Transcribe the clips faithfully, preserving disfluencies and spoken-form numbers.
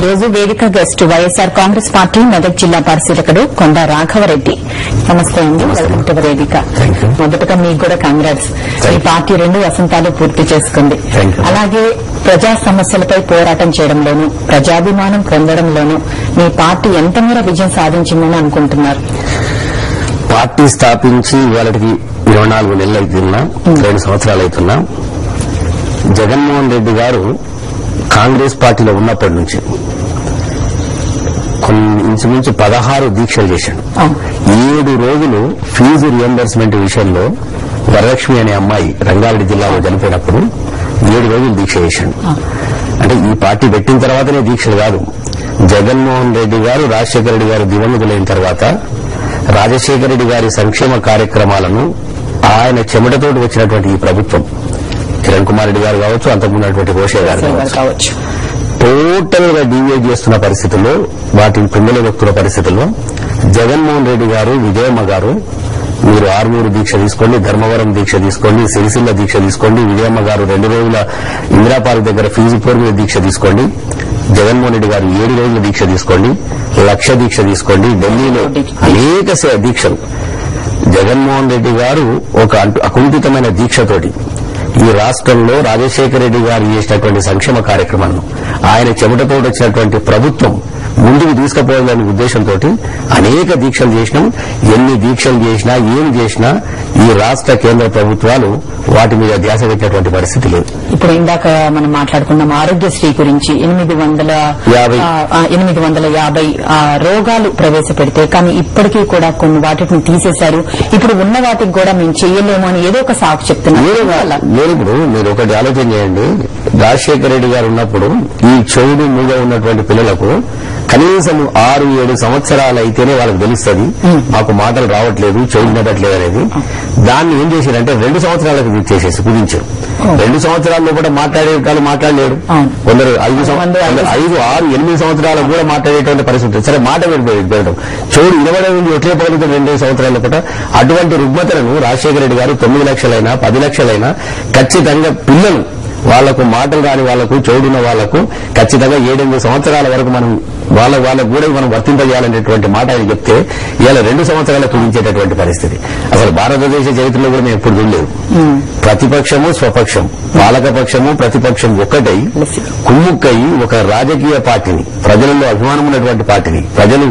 రోజు వేదిక guest YSR Congress party Medak జిల్లా పరిశీలకుడు కొండ రాఘవరెడ్డి. నమస్తే అండి, వెల్కమ్ టు వేదిక. మొదటగా మీకు కూడా కంగ్రాట్స్. ఈ పార్టీ రెండు వసంతాలు పూర్తి చేసుకుంది. అలాగే ప్రజా సమస్యలపై పోరాటం చేయడంలోనూ ప్రజాభిమానం పొందడంలోనూ మీ పార్టీ ఎంత మేర విజయం సాధించిందని అనుకుంటున్నారు? పార్టీ స్థాపించి ఇవాళకి ఇరవై నాలుగు నెలలు అవుతున్నా, రెండు సంవత్సరాలు అవుతున్నా. జగన్మోహన్ రెడ్డి గారు కాంగ్రెస్ పార్టీలో ఉన్నప్పటి నుంచి కొన్ని ఇంచుమించు పదహారు దీక్షలు చేశాడు. ఏడు రోజులు ఫీజు రియంబర్స్మెంట్ విషయంలో వరలక్ష్మి అనే అమ్మాయి రంగారెడ్డి జిల్లాలో చనిపోయినప్పుడు ఏడు రోజులు దీక్ష చేశాడు. అంటే ఈ పార్టీ పెట్టిన తర్వాతనే దీక్షలు కాదు. జగన్మోహన్ రెడ్డి గారు రాజశేఖర రెడ్డి గారు దివంగతులైన తర్వాత రాజశేఖర రెడ్డి గారి సంక్షేమ కార్యక్రమాలను ఆయన చెమటతోటి వచ్చినటువంటి ఈ ప్రభుత్వం, కిరణ్ కుమార్ రెడ్డి గారు కావచ్చు, అంతకుమున్నటువంటి రోషయ్య గారు కావచ్చు, టోటల్ గా డీవియేట్ చేస్తున్న పరిస్థితుల్లో, వాటిని పిల్లలు వ్యక్తుల పరిస్థితుల్లో జగన్మోహన్ రెడ్డి గారు, విజయమ్మ గారు, మీరు ఆర్మూరు దీక్ష తీసుకోండి, ధర్మవరం దీక్ష తీసుకోండి, సిరిసిల్ల దీక్ష తీసుకోండి, విజయమ్మ గారు రెండు రోజుల ఇందిరాపార్క్ దగ్గర ఫీజు పోర్ మీద దీక్ష తీసుకోండి, జగన్మోహన్ రెడ్డి గారు ఏడు రోజుల దీక్ష తీసుకోండి, లక్ష దీక్ష తీసుకోండి, ఢిల్లీలో అనేక దీక్షలు. జగన్మోహన్ రెడ్డి గారు ఒక అకుంఠితమైన దీక్షతోటి ఈ రాష్ట్రంలో రాజశేఖర రెడ్డి గారు చేసినటువంటి సంక్షేమ కార్యక్రమాలను, ఆయన చెమటతో వచ్చినటువంటి ప్రభుత్వం ముందుకు తీసుకుపోవాలనే ఉద్దేశంతో అనేక దీక్షలు చేసినాం. ఎన్ని దీక్షలు చేసినా, ఏం చేసినా ఈ రాష్ట్ర కేంద్ర ప్రభుత్వాలు వాటి మీద ధ్యాస పెట్టినటువంటి పరిస్థితి లేదు. ఇప్పుడు ఇందాక మనం మాట్లాడుకున్నాం ఆరోగ్యశ్రీ గురించి. ఎనిమిది వందల యాభై ఎనిమిది వందల యాభై రోగాలు ప్రవేశపెడితే కానీ ఇప్పటికీ కూడా కొన్ని వాటిని తీసేశారు. ఇప్పుడు ఉన్న వాటికి కూడా మేము చేయలేము అని ఏదో ఒక సాకు చెప్తున్నారు. ఇప్పుడు మీరు ఒకటి ఆలోచన చేయండి. రాజశేఖర రెడ్డి గారు ఉన్నప్పుడు ఈ చెవుడు మూగ ఉన్నటువంటి పిల్లలకు కనీసం ఆరు ఏడు సంవత్సరాలు అయితేనే వాళ్ళకి తెలుస్తుంది మాకు మాటలు రావట్లేదు, చెవుడు వినట్లేదు అనేది. దాన్ని ఏం చేశారంటే రెండు సంవత్సరాలకు చేసేసి కుదించారు. రెండు సంవత్సరాల లోపల మాట్లాడే వాళ్ళు మాట్లాడలేరు. కొందరు ఐదు ఐదు ఆరు ఎనిమిది సంవత్సరాలకు కూడా మాట్లాడేటువంటి పరిస్థితి. సరే మాట పెడతాం, చెవుడు వినబడే ఎట్లే పడుతుంది రెండు సంవత్సరాల లోపల. అటువంటి రుగ్మతలను రాజశేఖర రెడ్డి గారు తొమ్మిది లక్షలైనా పది లక్షలైనా ఖచ్చితంగా పిల్లలు వాళ్లకు మాటలు రాని వాళ్లకు, చెవుడున్న వాళ్లకు ఖచ్చితంగా ఏడెనిమిది సంవత్సరాల వరకు మనం వాళ్ళ వాళ్ళకు కూడా మనం వర్తింపజేయాలనేటువంటి మాట ఆయన చెప్తే ఇలా రెండు సంవత్సరాలకు కుదించేటటువంటి పరిస్థితి అసలు భారతదేశ చరిత్రలో కూడా మేము ఎప్పుడు చూడలేదు. ప్రతిపక్షము స్వపక్షం, పాలకపక్షము ప్రతిపక్షం ఒక్కటై కుమ్ముక్కై ఒక రాజకీయ పార్టీని, ప్రజలలో అభిమానం ఉన్నటువంటి పార్టీని, ప్రజలు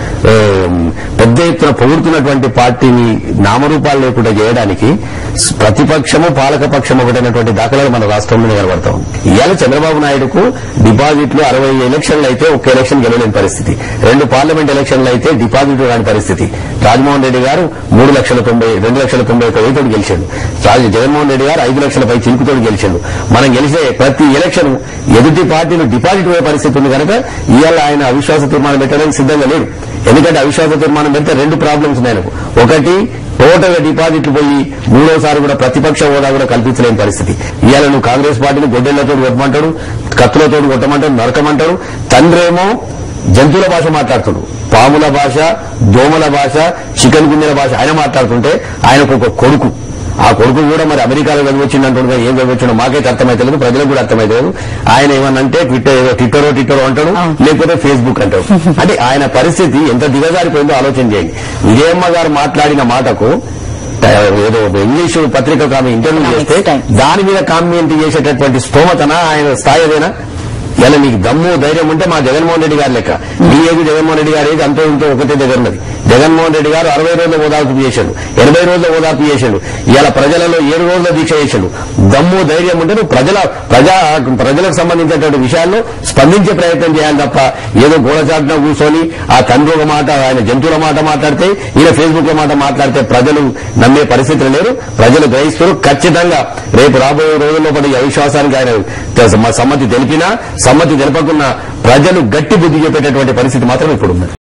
పెద్ద ఎత్తున పొగుడుతున్నటువంటి పార్టీని నామరూపాలు లేకుండా చేయడానికి ప్రతిపక్షము పాలకపక్షం ఒకటైనటువంటి దాఖలాలు మన రాష్ట్రంలోనే కనబడతాం. ఇవాళ చంద్రబాబు నాయుడుకు డిపాజిట్లు అరవై ఎలక్షన్లు అయితే ఒక్క ఎలక్షన్ గెలవలేని పరిస్థితి, రెండు పార్లమెంట్ ఎలక్షన్లు అయితే డిపాజిట్లు రాని పరిస్థితి. రాజమోహన్ రెడ్డి గారు మూడు లక్షల తొంభై రెండు లక్షల తొంభై ఒక వెయ్యితోటి గెలిచాడు. జగన్మోహన్ రెడ్డి గారు ఐదు లక్షల పై చిలుకుతోటి గెలిచాడు. మనం గెలిచే ప్రతి ఎలక్షన్ ఎదుటి పార్టీలు డిపాజిట్ పోయే పరిస్థితి ఉంది కనుక ఇవాళ ఆయన అవిశ్వాస తీర్మానం పెట్టడానికి సిద్ధంగా లేడు. ఎందుకంటే అవిశ్వాస తీర్మానం పెడితే రెండు ప్రాబ్లమ్స్ ఉన్నాయి. ఒకటి, టోటల్ గా డిపాజిట్లు పోయి మూడోసారి కూడా ప్రతిపక్ష హోదా కూడా కల్పించలేని పరిస్థితి. ఇవాళ నువ్వు కాంగ్రెస్ పార్టీని గొడ్డెళ్లతో కొట్టమంటాడు, కత్తులతో కొట్టమంటాడు, నరకమంటాడు. తండ్రేమో జంతువుల భాష మాట్లాడుతాడు, పాముల భాష, దోమల భాష, చికెన్ గుండెల భాష ఆయన మాట్లాడుతుంటే ఆయనకు ఒక కొడుకు, ఆ కొడుకు కూడా మరి అమెరికాలో చదివచ్చిందంటుండగా ఏం చదివచ్చిండో మాకైతే అర్థమైతలేదు, ప్రజలకు కూడా అర్థమైతలేదు. ఆయన ఏమన్నంటే ట్విట్టర్ ఏదో ట్విట్టరో ట్విట్టరో అంటాడు, లేకపోతే ఫేస్బుక్ అంటాడు. అంటే ఆయన పరిస్థితి ఎంత దిగజారిపోయిందో ఆలోచన చేయండి. విజయమ్మ గారు మాట్లాడిన మాటకు ఏదో ఇంగ్లీషు పత్రికకు ఆమె ఇంటర్వ్యూ చేస్తే దాని మీద కామెంట్ చేసేటటువంటి స్తోమతన ఆయన స్థాయి అదేనా? ఇలా నీకు దమ్ము ధైర్యం ఉంటే మా జగన్మోహన్ రెడ్డి గారి లెక్క నీ ఏది జగన్మోహన్ రెడ్డి గారి ఏది అంతో ఇంతో ఒకటే దగ్గర ఉన్నది. జగన్మోహన్ రెడ్డి గారు అరవై రోజుల ఓదార్పు చేశాడు, ఎనభై రోజుల ఓదార్పు చేశాడు, ఇలా ప్రజలలో ఏడు రోజుల దీక్ష చేశాడు. దమ్ము ధైర్యం ఉంటే నువ్వు ప్రజల ప్రజా ప్రజలకు సంబంధించినటువంటి విషయాల్లో స్పందించే ప్రయత్నం చేయాలి తప్ప ఏదో గోడచాటున కూర్చొని ఆ తండ్రి ఒక మాట, ఆయన జంతువుల మాట మాట్లాడితే, ఈయన ఫేస్బుక్ లో మాట మాట్లాడితే ప్రజలు నమ్మే పరిస్థితులు లేరు. ప్రజలు గ్రహిస్తారు. ఖచ్చితంగా రేపు రాబోయే రోజుల్లో పడి అవిశ్వాసానికి ఆయన సమ్మతి తెలిపినా సమ్మతి తెలపకున్న ప్రజలు గట్టి బుద్ధి చెప్పేటటువంటి పరిస్థితి మాత్రం ఇప్పుడు ఉన్నది.